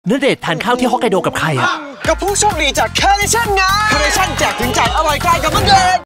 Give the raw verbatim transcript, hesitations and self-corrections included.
ณเดชน์ทานข้าวที่ฮอกไกโดกับใครอะกับผู้โชคดีจากคาร์เนชั่นไงคาร์เนชั่นแจกถึงใจอร่อยไกลกับณเดชน์